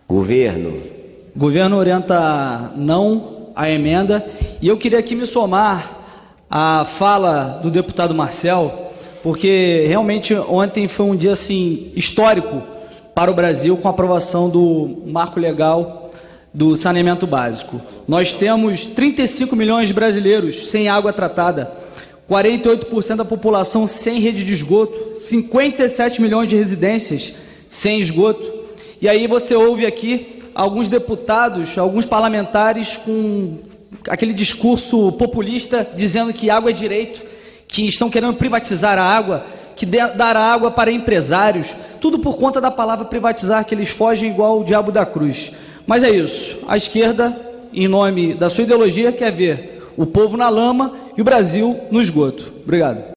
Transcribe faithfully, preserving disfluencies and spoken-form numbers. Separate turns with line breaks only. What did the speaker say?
Governo.
O governo orienta não à emenda. E eu queria aqui me somar à fala do deputado Marcel, porque realmente ontem foi um dia assim, histórico para o Brasil com a aprovação do marco legal do saneamento básico. Nós temos trinta e cinco milhões de brasileiros sem água tratada, quarenta e oito por cento da população sem rede de esgoto, cinquenta e sete milhões de residências sem esgoto. E aí você ouve aqui alguns deputados, alguns parlamentares com aquele discurso populista dizendo que água é direito, que estão querendo privatizar a água, que dar a água para empresários, tudo por conta da palavra privatizar, que eles fogem igual o diabo da cruz. Mas é isso, a esquerda, em nome da sua ideologia, quer ver o povo na lama e o Brasil no esgoto. Obrigado.